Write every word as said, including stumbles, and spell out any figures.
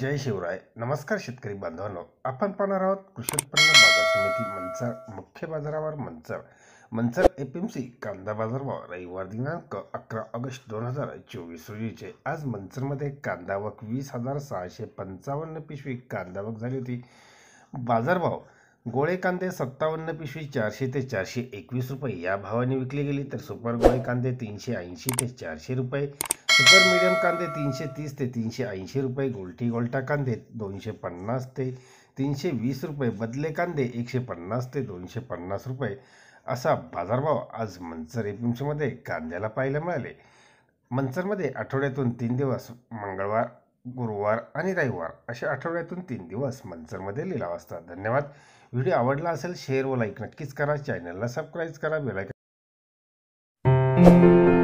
जय शिवराय. नमस्कार शेतकरी बांधवांनो, आपण पाहणार आहोत कृषी उत्पन्न बाजार समिती मंचर मुख्य बाजारावर मंचर मंचर एपीएमसी कांदा बाजारभाव रविवार दिनांक अकरा ऑगस्ट दोन हजार चोवीस रोजीचे. आज मंचरमध्ये कांदा आवक वीस हजार सहाशे पंचावन्न पिशवी कांदा आवक झाली होती. बाजारभाव गोळे कांदे सत्तावन्न पिशवी चारशे ते चारशे एकवीस रुपये या भावाने विकले गेले, तर सुपर गोळे कांदे तीनशे ऐंशी ते चारशे रुपये, सुपर मीडियम कांदे तीनशे तीस ते तीनशे ऐंशी रुपये, गोल्टी गोल्टा कांदे दोनशे पन्नास ते तीनशे वीस रुपये, बदले कांदे एकशे पन्नास ते दोनशे पन्नास रुपये असा बाजारभाव आज मंचर एपीएमसीमध्ये कांद्याला पाहायला मिळाले. मंचरमध्ये आठवड्यातून तीन दिवस मंगळवार, गुरुवार आणि रविवार अशा आठवड्यातून तीन दिवस मंचरमध्ये लिलाव असतात. धन्यवाद. व्हिडिओ आवडला असेल शेअर व लाईक नक्कीच करा. चॅनलला सबस्क्राईब करा. Bell icon